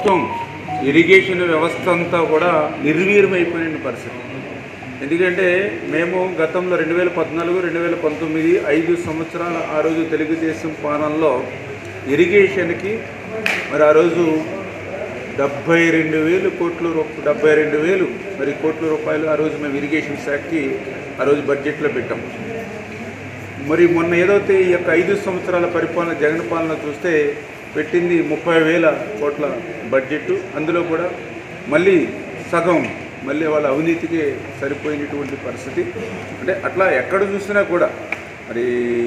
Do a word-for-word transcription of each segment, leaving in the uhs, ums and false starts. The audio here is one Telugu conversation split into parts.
మొత్తం ఇరిగేషన్ వ్యవస్థ అంతా కూడా నిర్వీర్యమైపోయిన పరిస్థితి. ఎందుకంటే మేము గతంలో రెండు వేల పద్నాలుగు రెండు వేల పంతొమ్మిది ఐదు సంవత్సరాల ఆ రోజు తెలుగుదేశం పాలనలో ఇరిగేషన్కి మరి ఆ రోజు డెబ్బై రెండు వేలు కోట్లు డెబ్బై రెండు వేలు మరి కోట్ల రూపాయలు ఆ రోజు మేము ఇరిగేషన్ శాఖకి ఆ రోజు బడ్జెట్లో పెట్టాం. మరి మొన్న ఏదైతే ఈ యొక్క ఐదు సంవత్సరాల పరిపాలన జగన్ పాలన చూస్తే పెట్టింది ముప్పై వేల కోట్ల బడ్జెట్. అందులో కూడా మళ్ళీ సగం మళ్ళీ వాళ్ళ అవినీతికి సరిపోయినటువంటి పరిస్థితి. అంటే అట్లా ఎక్కడ చూసినా కూడా మరి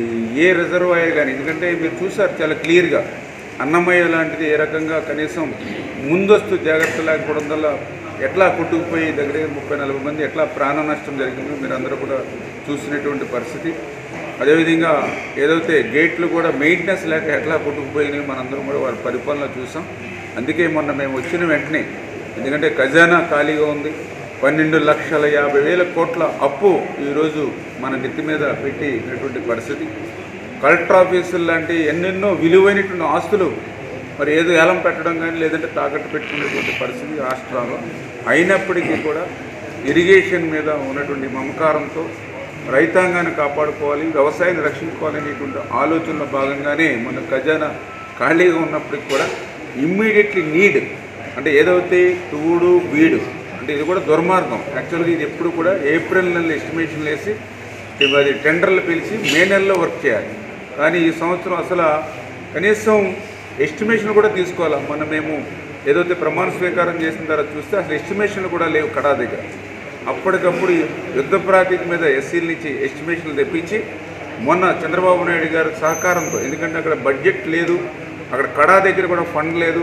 ఏ రిజర్వాయర్ కానీ, ఎందుకంటే మీరు చూసారు చాలా క్లియర్గా అన్నమయ్య లాంటిది ఏ రకంగా కనీసం ముందస్తు జాగ్రత్త లేకపోవడం వల్ల ఎట్లా కొట్టుకుపోయి దగ్గర ముప్పై నలభై మంది ఎట్లా ప్రాణ నష్టం జరిగిందో మీరు అందరూ కూడా చూసినటువంటి పరిస్థితి. అదేవిధంగా ఏదైతే గేట్లు కూడా మెయింటెనెన్స్ లేక ఎట్లా కొట్టుకుపోయినాయి మనందరం కూడా వారి పరిపాలన చూసాం. అందుకే మొన్న మేము వచ్చిన వెంటనే, ఎందుకంటే ఖజానా ఖాళీగా ఉంది, పన్నెండు లక్షల యాభై వేల కోట్ల అప్పు ఈరోజు మన నెత్తి మీద పెట్టినటువంటి పరిస్థితి. కలెక్టర్ ఆఫీసులు లాంటి ఎన్నెన్నో విలువైనటువంటి ఆస్తులు మరి ఏదో ఏలం పెట్టడం కానీ లేదంటే తాకట్టు పెట్టుకునేటువంటి పరిస్థితి రాష్ట్రాల్లో. అయినప్పటికీ కూడా ఇరిగేషన్ మీద ఉన్నటువంటి మమకారంతో రైతాంగాన్ని కాపాడుకోవాలి, వ్యవసాయాన్ని రక్షించుకోవాలనేటువంటి ఆలోచనలో భాగంగానే మన ఖజానా ఖాళీగా ఉన్నప్పటికి కూడా ఇమ్మీడియట్లీ నీడ్ అంటే ఏదైతే తూడు వీడు అంటే ఇది కూడా దుర్మార్గం. యాక్చువల్గా ఇది ఎప్పుడు కూడా ఏప్రిల్ నెలలో ఎస్టిమేషన్లు వేసి అది టెండర్లు పిలిచి మే నెలలో వర్క్ చేయాలి. కానీ ఈ సంవత్సరం అసలు కనీసం ఎస్టిమేషన్ కూడా తీసుకోవాలి. మొన్న మేము ఏదైతే ప్రమాణ స్వీకారం చేసిన తర్వాత చూస్తే అసలు ఎస్టిమేషన్లు కూడా లేవు కడా దగ్గర. అప్పటికప్పుడు యుద్ధ ప్రాతిక మీద ఎస్సీల నుంచి ఎస్టిమేషన్లు తెప్పించి మొన్న చంద్రబాబు నాయుడు గారి సహకారంతో, ఎందుకంటే అక్కడ బడ్జెట్ లేదు, అక్కడ కడా దగ్గర కూడా ఫండ్ లేదు.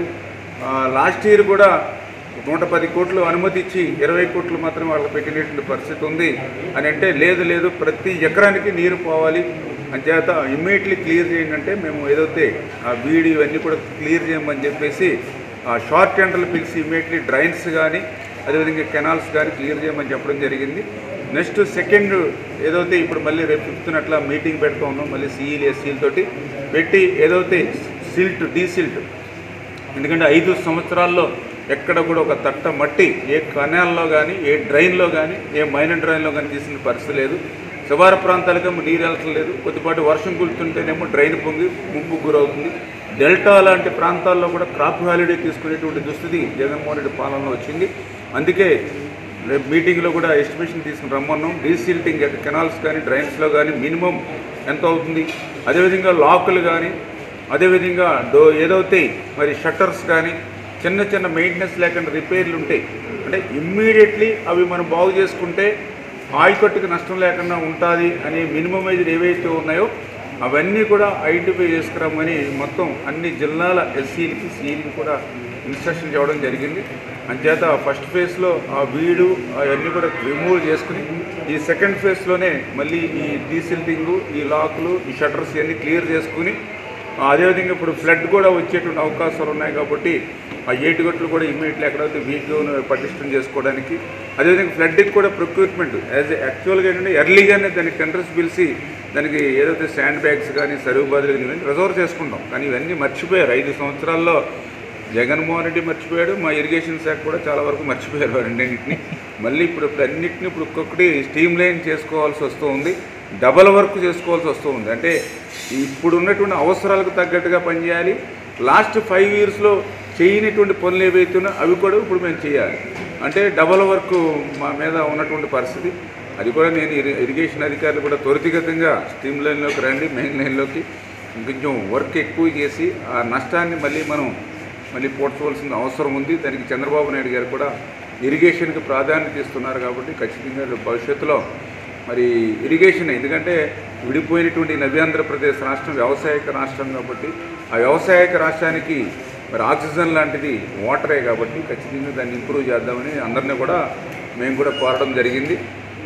లాస్ట్ ఇయర్ కూడా నూట పది కోట్లు అనుమతి ఇచ్చి ఇరవై కోట్లు మాత్రమే వాళ్ళకి పెట్టినటువంటి పరిస్థితి ఉంది అని అంటే లేదు లేదు ప్రతి ఎకరానికి నీరు పోవాలి అంచేత ఇమ్మీడియట్లీ క్లియర్ చేయండి అంటే మేము ఏదైతే ఆ బీడీ ఇవన్నీ కూడా క్లియర్ చేయమని చెప్పేసి ఆ షార్ట్ టెండర్లు పిలిచి ఇమ్మీడియట్లీ డ్రైన్స్ కానీ అదేవిధంగా కెనాల్స్ కానీ క్లియర్ చేయమని చెప్పడం జరిగింది. నెక్స్ట్ సెకండ్ ఏదైతే ఇప్పుడు మళ్ళీ రేపు ఫిఫ్త్న అట్లా మీటింగ్ పెడుతూ ఉన్నాం మళ్ళీ సిఈలు ఎస్సీలతోటి పెట్టి ఏదైతే సిల్ట్ డీసిల్ట్, ఎందుకంటే ఐదు సంవత్సరాల్లో ఎక్కడ కూడా ఒక తట్ట మట్టి ఏ కెనాల్లో కానీ ఏ డ్రైన్లో కానీ ఏ మైనర్ డ్రైన్లో కానీ తీసిన పరిస్థితి లేదు. శివారు ప్రాంతాలకేమో నీరు వెళ్ళట్లేదు, కొద్దిపాటి వర్షం కులుతుంటేనేమో డ్రైన్ పొంగి ముంపుకు గురవుతుంది. డెల్టా లాంటి ప్రాంతాల్లో కూడా క్రాప్ హాలిడే తీసుకునేటువంటి దుస్థితి జగన్మోహన్ రెడ్డి పాలనలో వచ్చింది. అందుకే రేపు మీటింగ్లో కూడా ఎస్టిమేషన్ తీసుకుని రమ్మన్నాం. డీసిల్టింగ్ కెనాల్స్ కానీ డ్రైన్స్లో కానీ మినిమం ఎంత అవుతుంది, అదేవిధంగా లాకులు కానీ అదేవిధంగా డో ఏదైతే మరి షట్టర్స్ కానీ చిన్న చిన్న మెయింటెనెన్స్ లేకుండా రిపేర్లు ఉంటాయి అంటే ఇమ్మీడియట్లీ అవి మనం బాగు చేసుకుంటే ఆయకట్టుకు నష్టం లేకుండా ఉంటుంది అని మినిమం వైజ్ ఏవైతే ఉన్నాయో అవన్నీ కూడా ఐడెంటిఫై చేసుకురామని మొత్తం అన్ని జిల్లాల ఎస్సీలకి సిఈలకి కూడా ఇన్స్ట్రక్షన్ ఇవ్వడం జరిగింది. అంచేత ఫస్ట్ ఫేజ్లో ఆ వీడు అవన్నీ కూడా రిమూవ్ చేసుకుని ఈ సెకండ్ ఫేజ్లోనే మళ్ళీ ఈ డీసిల్టింగు ఈ లాకులు ఈ షట్టర్స్ ఇవన్నీ క్లియర్ చేసుకుని అదేవిధంగా ఇప్పుడు ఫ్లడ్ కూడా వచ్చేటువంటి అవకాశాలు ఉన్నాయి కాబట్టి ఆ ఏటుగట్లు కూడా ఇమ్మీడియట్లీ ఎక్కడైతే వీక్ పటిష్టం చేసుకోవడానికి అదేవిధంగా ఫ్లడ్కి కూడా ప్రొక్యూర్మెంట్ యాజ్ యాక్చువల్గా ఏంటంటే ఎర్లీగానే దానికి టెండర్స్ పిలిచి దానికి ఏదైతే శాండ్ బ్యాగ్స్ కానీ సరువు బాధలు ఇవన్నీ రిజర్వ్ చేసుకుంటాం. కానీ ఇవన్నీ మర్చిపోయారు. ఐదు సంవత్సరాల్లో జగన్మోహన్ రెడ్డి మర్చిపోయాడు, మా ఇరిగేషన్ శాఖ కూడా చాలా వరకు మర్చిపోయారు రెండింటిని. మళ్ళీ ఇప్పుడు ఇప్పుడు అన్నింటినీ ఇప్పుడు ఒక్కొక్కటి స్ట్రీమ్ లైన్ చేసుకోవాల్సి వస్తూ ఉంది, డబల్ వర్క్ చేసుకోవాల్సి వస్తూ ఉంది. అంటే ఇప్పుడు ఉన్నటువంటి అవసరాలకు తగ్గట్టుగా పనిచేయాలి. లాస్ట్ ఫైవ్ ఇయర్స్లో చేయనటువంటి పనులు ఏవైతున్నా అవి కూడా ఇప్పుడు మేము చేయాలి. అంటే డబల్ వర్క్ మా మీద ఉన్నటువంటి పరిస్థితి. అది కూడా నేను ఇరిగేషన్ అధికారులు కూడా త్వరితగతంగా స్ట్రీమ్ లైన్లోకి రండి, మెయిన్ లైన్లోకి కొంచెం వర్క్ ఎక్కువ చేసి ఆ నష్టాన్ని మళ్ళీ మనం మళ్ళీ పోడ్చవలసిన అవసరం ఉంది. దానికి చంద్రబాబు నాయుడు గారు కూడా ఇరిగేషన్కి ప్రాధాన్యత ఇస్తున్నారు కాబట్టి ఖచ్చితంగా భవిష్యత్తులో మరి ఇరిగేషన్, ఎందుకంటే విడిపోయినటువంటి నవ్యాంధ్రప్రదేశ్ రాష్ట్రం వ్యవసాయక రాష్ట్రం కాబట్టి ఆ వ్యవసాయక రాష్ట్రానికి మరి ఆక్సిజన్ లాంటిది వాటరే కాబట్టి ఖచ్చితంగా దాన్ని ఇంప్రూవ్ చేద్దామని అందరినీ కూడా మేము కూడా కోరడం జరిగింది.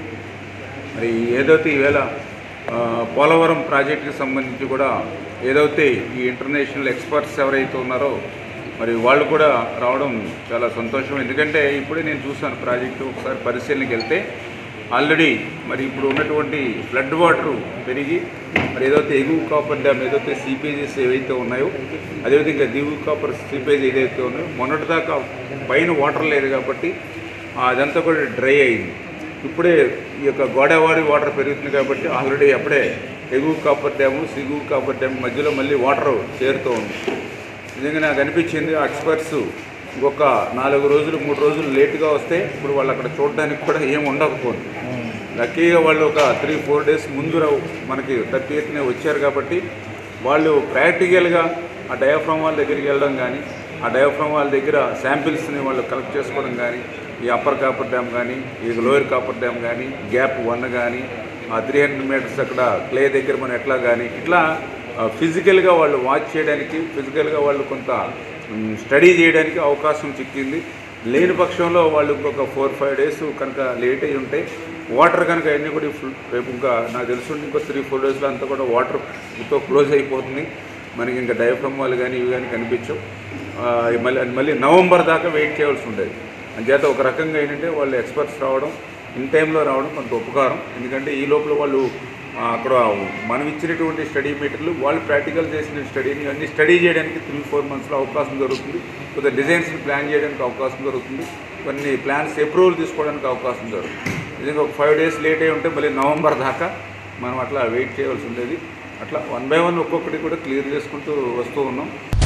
మరి ఏదైతే ఈవేళ పోలవరం ప్రాజెక్టుకి సంబంధించి కూడా ఏదైతే ఈ ఇంటర్నేషనల్ ఎక్స్పర్ట్స్ ఎవరైతే ఉన్నారో మరి వాళ్ళు కూడా రావడం చాలా సంతోషం. ఎందుకంటే ఇప్పుడే నేను చూసాను ప్రాజెక్టు ఒకసారి పరిశీలనకి వెళ్తే ఆల్రెడీ మరి ఇప్పుడు ఉన్నటువంటి ఫ్లడ్ వాటర్ పెరిగి మరి ఏదైతే ఎగువ కాపర్ డ్యామ్ ఏదైతే సీపేజెస్ ఏవైతే ఉన్నాయో అదేవిధంగా దిగువ కాపర్ సీపేజ్ ఏదైతే ఉన్నాయో మొన్నటిదాకా పైన వాటర్ లేదు కాబట్టి అదంతా కూడా డ్రై అయింది. ఇప్పుడే ఈ యొక్క గోదావరి వాటర్ పెరుగుతుంది కాబట్టి ఆల్రెడీ అప్పుడే ఎగువ కాపర్ డ్యాము సిగువ కాపర్ డ్యామ్ మధ్యలో మళ్ళీ వాటర్ చేరుతూ ఉంది. నిజంగా నాకు అనిపించింది ఎక్స్పర్ట్స్ ఇంకొక నాలుగు రోజులు మూడు రోజులు లేట్గా వస్తే ఇప్పుడు వాళ్ళు అక్కడ చూడడానికి కూడా ఏం ఉండకపోతుంది. లక్కీగా వాళ్ళు ఒక త్రీ ఫోర్ డేస్ ముందు మనకి థర్టీఎత్నే వచ్చారు కాబట్టి వాళ్ళు ప్రాక్టికల్గా ఆ డయాఫ్రామ్ వాళ్ళ దగ్గరికి వెళ్ళడం కానీ ఆ డయాఫ్రామ్ వాళ్ళ దగ్గర శాంపిల్స్ని వాళ్ళు కలెక్ట్ చేసుకోవడం కానీ ఈ అప్పర్ కాపర్ డ్యామ్ కానీ ఈ లోయర్ కాపర్ డ్యామ్ కానీ గ్యాప్ వన్ కానీ ఆ త్రీ హండ్రెడ్ మీటర్స్ అక్కడ క్లే దగ్గర మనం ఎట్లా కానీ ఇట్లా ఫిజికల్గా వాళ్ళు వాచ్ చేయడానికి ఫిజికల్గా వాళ్ళు కొంత స్టడీ చేయడానికి అవకాశం చిక్కింది. లేని పక్షంలో వాళ్ళు ఇంకొక ఫోర్ ఫైవ్ డేస్ కనుక లేట్ అయ్యి ఉంటే వాటర్ కనుక అన్నీ కూడా రేపు ఇంకా నాకు తెలుసుంటే ఇంకో త్రీ ఫోర్ డేస్లో అంతా కూడా వాటర్తో క్లోజ్ అయిపోతుంది. మనకి ఇంకా డయాఫ్రమ్ వాళ్ళు కానీ ఇవి కానీ కనిపించవు. మళ్ళీ మళ్ళీ నవంబర్ దాకా వెయిట్ చేయాల్సి ఉండేది. అంచేత ఒక రకంగా ఏంటంటే వాళ్ళు ఎక్స్పర్ట్స్ రావడం ఇన్ టైంలో రావడం కొంత ఉపకారం. ఎందుకంటే ఈ లోపల వాళ్ళు అక్కడ మనం ఇచ్చినటువంటి స్టడీ మెటీరియల్ వాళ్ళు ప్రాక్టికల్ చేసిన స్టడీని అన్ని స్టడీ చేయడానికి త్రీ ఫోర్ మంత్స్లో అవకాశం దొరుకుతుంది. కొద్దిగా డిజైన్స్ని ప్లాన్ చేయడానికి అవకాశం దొరుకుతుంది. కొన్ని ప్లాన్స్ అప్రూవల్ తీసుకోవడానికి అవకాశం దొరుకుతుంది. నిజంగా ఒక ఫైవ్ డేస్ లేట్ అయి ఉంటే మళ్ళీ నవంబర్ దాకా మనం అట్లా వెయిట్ చేయవలసి ఉండేది. అట్లా వన్ బై వన్ ఒక్కొక్కటి కూడా క్లియర్ చేసుకుంటూ వస్తూ ఉన్నాం.